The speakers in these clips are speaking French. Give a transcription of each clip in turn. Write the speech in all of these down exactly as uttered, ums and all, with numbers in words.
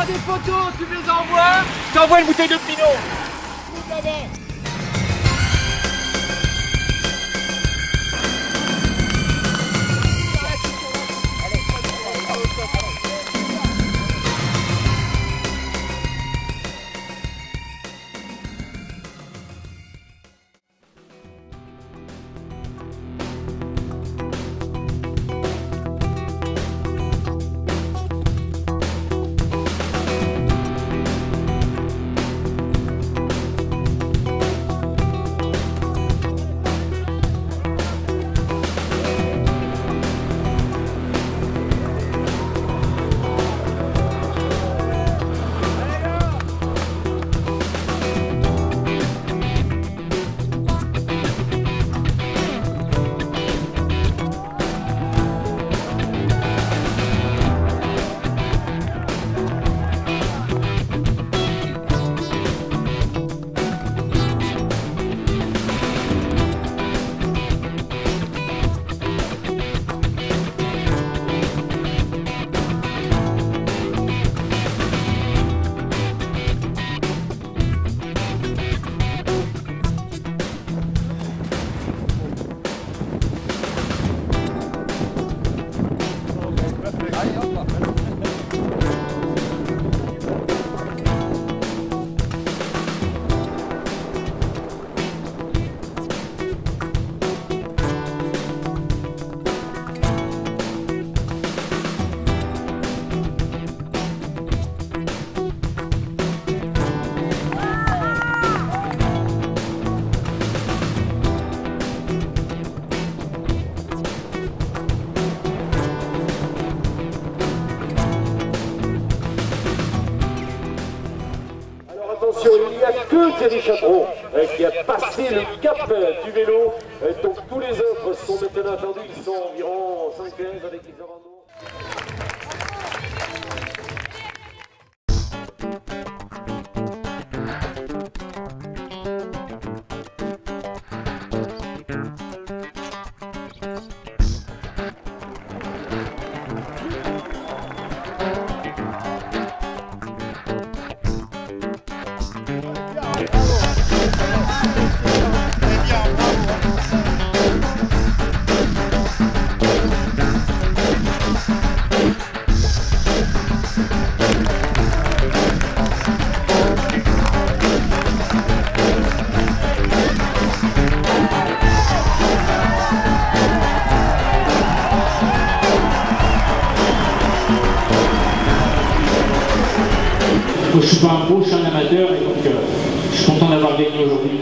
prends des photos, tu me les envoies, je t'envoie une bouteille de Pinot. Tout là-bas. Il n'y a que Thierry Chaperon euh, qui a passé le cap euh, du vélo. Euh, donc tous les autres sont maintenant attendus. Ils sont environ cinq quinze avec les abandons. Moi, je suis pas un pro, je suis un amateur et donc euh, je suis content d'avoir gagné aujourd'hui.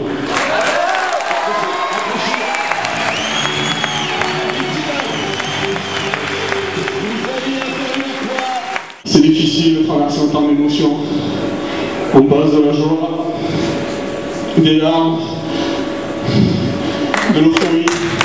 C'est difficile de traverser autant d'émotions. On passe de la joie, des larmes, de l'euphorie.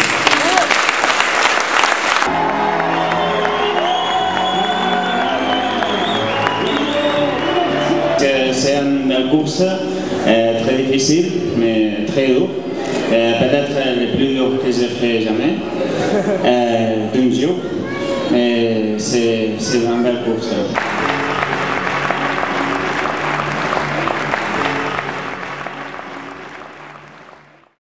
C'est une course euh, très difficile, mais très dure. Euh, Peut-être le plus dur que j'ai fait jamais, euh, d'un jour. Mais c'est une belle course.